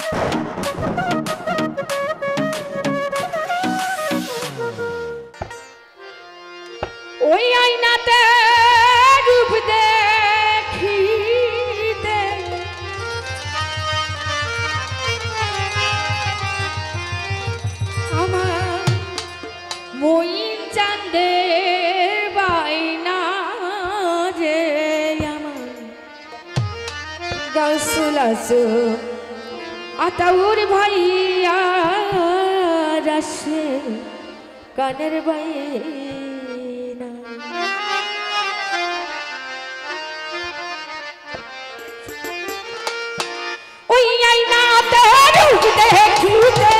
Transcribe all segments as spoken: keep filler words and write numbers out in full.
ওই আয়নাতে রূপ দেখিতে আমার মইন চাঁদের বাইনা যে আমার গাউসুল আজম আতাউর ভাইয়া রাশে কানের বাইনা ওই আয়নাতে রূপ দেখিতে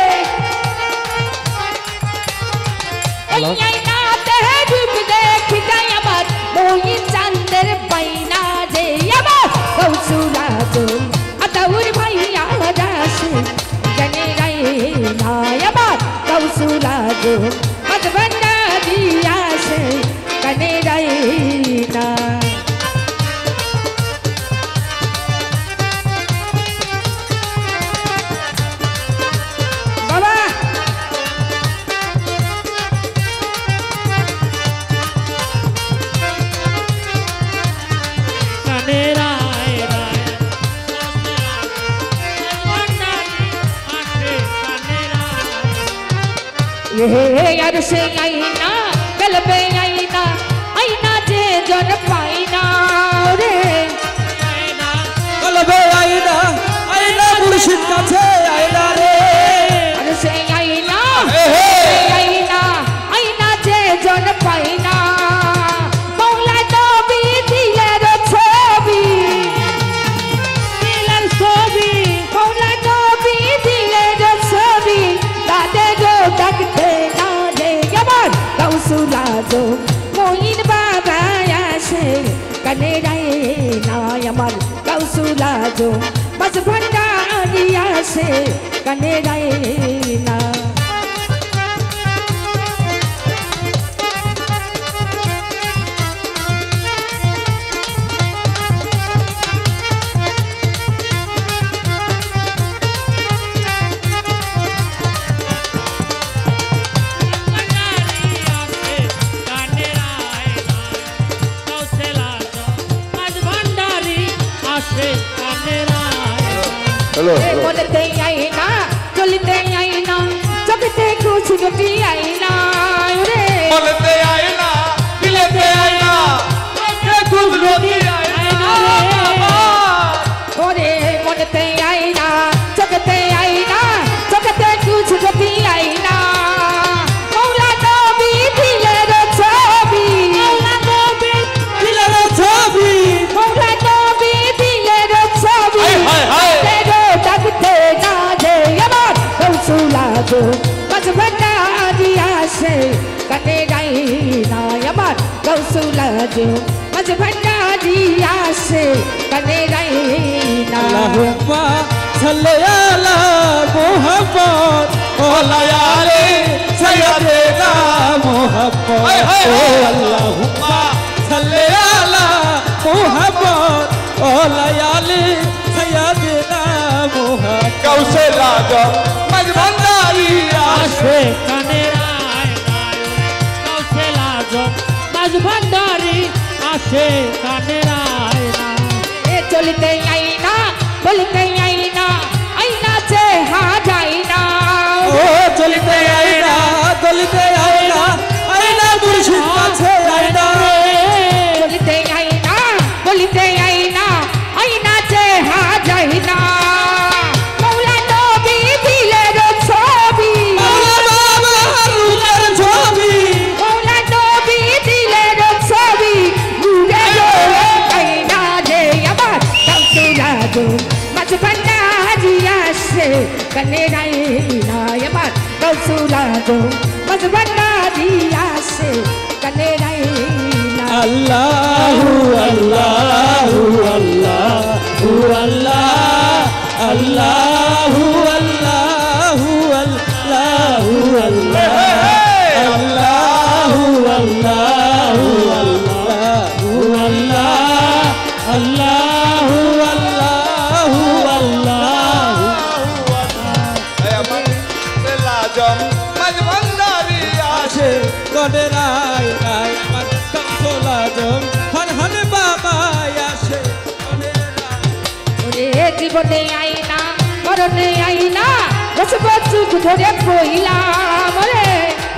ওই আয়নাতে রূপ দেখিতে আমার মইন চাঁদের বাইনা যে আমার গাউসুল আজম আতাউর ভাইয়া রাশে কানের বাইনা আমার গাউসুল আজম মতবন্না দিয়া সে কানের বাইনা ये यार से आईना गल पे आईना आईना जे जन पाईना रे आईना गल पे आईना आईना मुर्शिद काछे आईना रे यार से आईना आईना आईना जे जन पाईना मौला नबी दिलेर छवि दिलेर छवि मौला नबी दिलेर छवि ताদের ডাকতে না রে আমার গাউসুল আজম মইন বাবা আসে কানের আয়না আমার গাউসুল আজম বাস ভান্ডারি আসে কানের আয়না हेलो बोलते आईना चलते आईना चलते कुछ भी आईना रे बोलते आईना मिलते आईना के कुछ भी आईना ओरे बोलते आईना चलते आईना चलते कुछ भी आईना मौला नबी दिलेर छवि मौला नबी दिलेर छवि मौला नबी दिलेर छवि গাউসুল আজম বাস ভান্ডারি আসে কানের আয়না আমার গাউসুল আজম বাস ভান্ডারি আসে কানের আয়না আল্লাহুম্মা সাল্লি আলা মুহাম্মদ ওয়া আলি সাইয়্যিদিনা মুহাম্মদ ও আল্লাহুম্মা সাল্লি আলা মুহাম্মদ ওয়া আলি সাইয়্যিদিনা মুহাম্মদ গাউসুল আজম মজভান্ডারি আসে কানের আয়না গাউসুল আজম মজভান্ডারি আসে কানের আয়না এ চলতে আইনা বলতে আইনা আইনা যে হাজাইনা ও চলতে আইনা চলতে আইনা আইনা মুর্শিদ কাছে আইনা চলতে আইনা বলতে আইনা আইনা যে হাজাইনা মৌলা নবী দিলের ছবি মৌলা বাবা রূপের ছবি মৌলা নবী দিলের ছবি নূরে আইনা যে আমার গাউসুল আজম মাঝ ভান্ডারি আসে কানের আয়না আমার গাউসুল আজম মাঝ ভান্ডারি আসে কানের আয়না আল্লাহু আল্লাহু আল্লাহু আল্লাহ আল্লাহু আল্লাহু আল্লাহু আল্লাহ আল্লাহু আল্লাহু আল্লাহু আল্লাহ আল্লাহু আল্লাহু আল্লাহু কনে রায় রায় আমার কাউসল আজম হন হন বাবা আসে কনে রায় ওরে জীবনে আইনা মরণে আইনা বসব চুপ ধরে কইলাম রে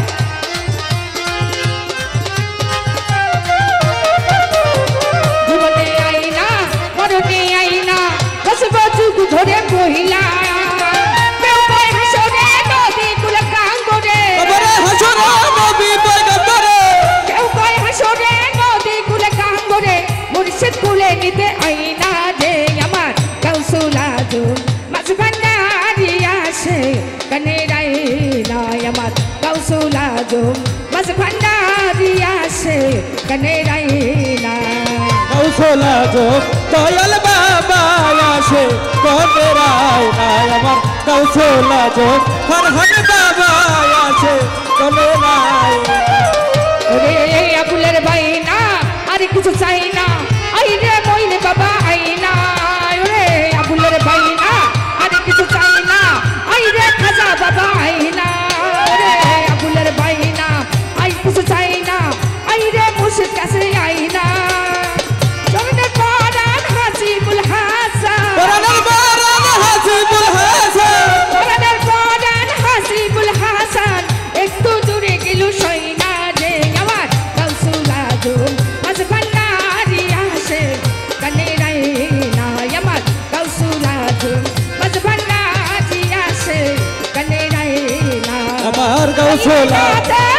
জীবনে আইনা মরণে আইনা বসব চুপ ধরে কইলাম কেউ কয় হাসরে নদী কুলে কাঙ্গরে বাবারে হাসরে নবী পয়গম্বরে কেউ কয় হাসরে নদী কুলে কাঙ্গরে মুর্শিদ কুলে নিতে আইনা যে আমার কাউসুল আজম মাঝ ভান্ডারি আসে কানে রাইনা আমার কাউসুল আজম মাঝ ভান্ডারি আসে কানে রাইনা কাউসল আজম দয়াল বাবা আসে কনে রায় রায় আমার কাউসল আজম হন হন বাবা আসে কনে রায় ওরে আবুলের বাইনা আর কিছু চাই না আই রে মইনে বাবা আইনা ওরে আবুলের বাইনা আর কিছু চাই না আই রে খাজা বাবা আইনা ওরে আবুলের বাইনা আই কিছু চাই না আই রে মুর্শিদ কাছে আইনা জমিনের পরান হাসিবুল হাসান পরানের বারান হাসিবুল হাসান পরানের পরান হাসিবুল হাসান একটু দূরে গেল সইনা যে আমার কাউসুল আজম মাঝ ভান্ডারি আসে কানে রাইনা আমার কাউসুল আজম মাঝ ভান্ডারি আসে কানে রাইনা আমার কাউসল আজম